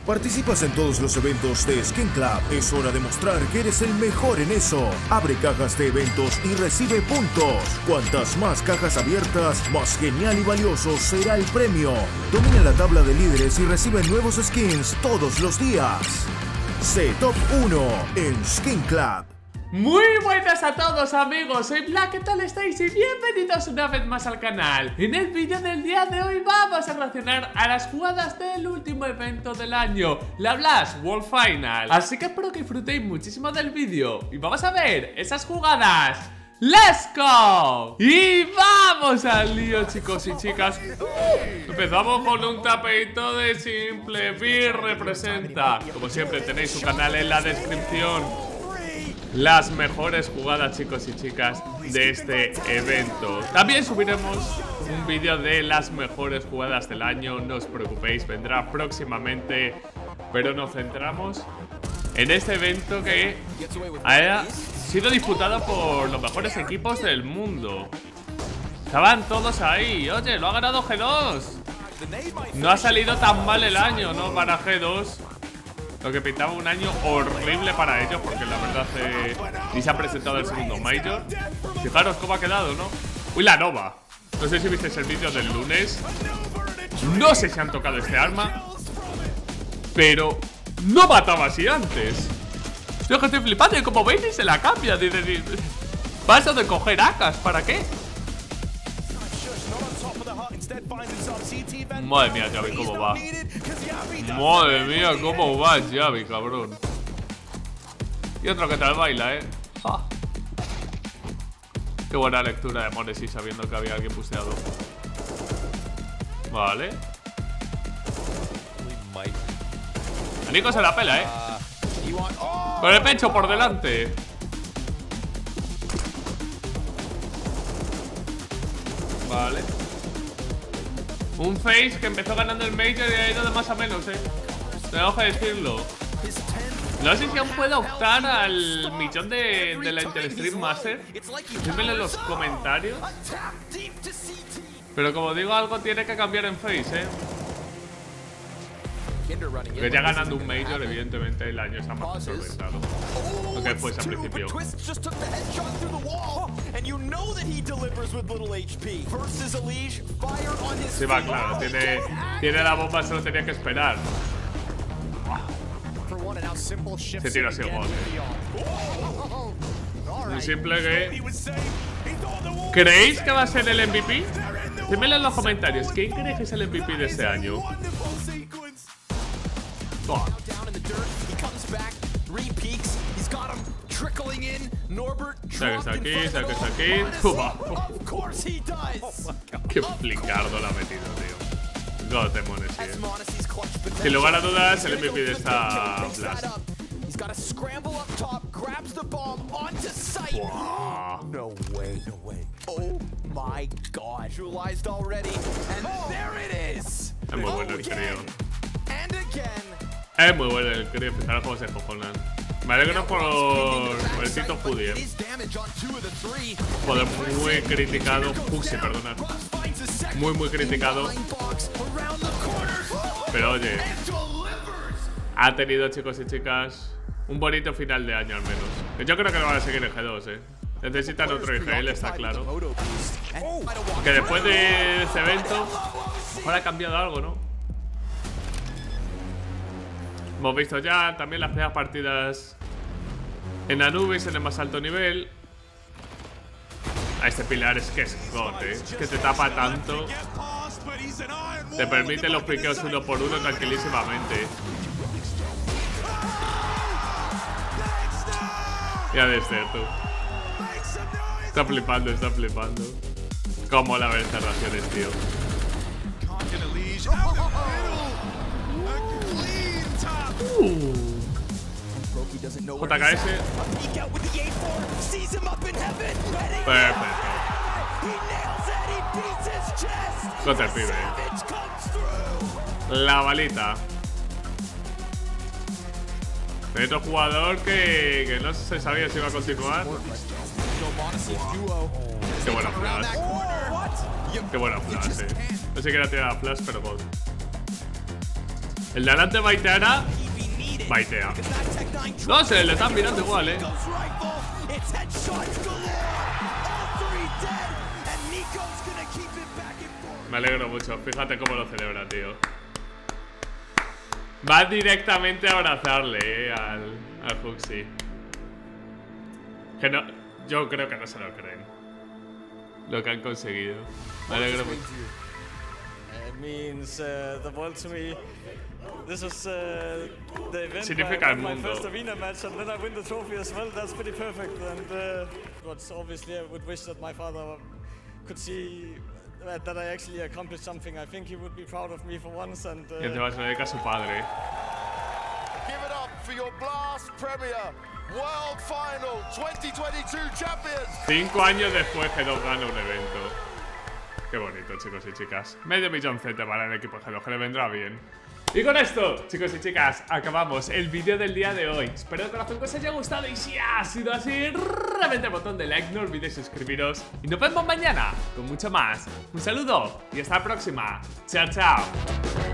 Participas en todos los eventos de Skin Club. Es hora de mostrar que eres el mejor en eso. Abre cajas de eventos y recibe puntos. Cuantas más cajas abiertas, más genial y valioso será el premio. Domina la tabla de líderes y recibe nuevos skins todos los días. Sé Top 1 en Skin Club. Muy buenas a todos amigos, soy Black, ¿qué tal estáis? Y bienvenidos una vez más al canal. En el vídeo del día de hoy vamos a reaccionar a las jugadas del último evento del año, la Blast World Final. Así que espero que disfrutéis muchísimo del vídeo y vamos a ver esas jugadas. ¡Let's go! Y vamos al lío, chicos y chicas. Empezamos con un tapeito de simple. Bir representa. Como siempre tenéis su canal en la descripción. Las mejores jugadas, chicos y chicas, de este evento. También subiremos un vídeo de las mejores jugadas del año. No os preocupéis, vendrá próximamente. Pero nos centramos en este evento que ha sido disputado por los mejores equipos del mundo. Estaban todos ahí. Oye, lo ha ganado G2. No ha salido tan mal el año, ¿no? Para G2. Lo que pintaba un año horrible para ellos, porque la verdad ni se ha presentado el segundo Major. Fijaros cómo ha quedado, ¿no? Uy, la Nova. No sé si visteis el vídeo del lunes. No sé si han tocado este arma, pero no mataba así antes. Yo que estoy flipando y como veis ni se la cambia. Dice, paso de coger AKs, ¿para qué? Madre mía, Javi, cómo va. Madre mía, cómo va Javi, cabrón. Y otro que tal baila, ¡Ah! Qué buena lectura de Monesi, sabiendo que había alguien busteado. Vale. A Nico se la pela, con el pecho por delante. Vale. Un Face que empezó ganando el Major y ha ido de más a menos, tengo que decirlo. No sé si aún puede optar al millón de la Interstream Master. Dímelo en los comentarios. Pero como digo, algo tiene que cambiar en Face, Que ya ganando un Major, evidentemente el año está más solventado. Lo que fuese al principio. Sí, va, claro. Tiene la bomba, solo tenía que esperar. Se tira así el gol. Muy simple que... ¿Creéis que va a ser el MVP? Dímelo en los comentarios. ¿Quién creéis que es el MVP de este año? Saques aquí, saques aquí. Qué flicardo la ha metido, tío. God de Monesi, Sin lugar a dudas, el MVP de esta Blast. Wow. No way. Oh my god. Visualized already. And there it is. Es muy bueno el crío. Es muy bueno el crío. Fijaros cómo se cojonan. Me alegro por el Tito Judy, Joder, muy criticado. Puxi, perdonad. Muy criticado. Pero oye, ha tenido, chicos y chicas, un bonito final de año al menos. Yo creo que lo van a seguir en G2, Necesitan otro IGL, está claro. Que después de ese evento, ahora ha cambiado algo, ¿no? Hemos visto ya también las primeras partidas en Anubis en el más alto nivel. A este pilar es que es God, Es que te tapa tanto. Te permite los piqueos uno por uno tranquilísimamente. Ya de ser tú. Está flipando. Cómo la ver estas raciones, tío. JKS. Perfecto. Contra el pibe. La balita. Hay otro jugador que no se sabía si iba a continuar. Qué buena flash. Qué buena flash, No sé qué era tirar la flash, pero God. El de adelante baiteará. Baitea. No sé, le están mirando igual, Me alegro mucho, fíjate cómo lo celebra, tío. Va directamente a abrazarle, al Huxley. Que no, yo creo que no se lo creen lo que han conseguido. Me alegro mucho. It means the world to me. This is the event Significa where I el won my mundo. first arena match and then I win the trophy as well. That's pretty perfect. And but obviously I would wish that my father could see that I actually accomplished something. I think he would be proud of me for once. And Y encima se lo dedica a su padre. Give it up for your Blast Premier World Final 2022 Champions. 5 años después que G2 gana un evento. Qué bonito, chicos y chicas. Medio milloncete para el equipo G2, que le vendrá bien. Y con esto, chicos y chicas, acabamos el vídeo del día de hoy. Espero de corazón que os haya gustado y si ha sido así, reventad el botón de like, no olvidéis suscribiros. Y nos vemos mañana con mucho más. Un saludo y hasta la próxima. Chao, chao.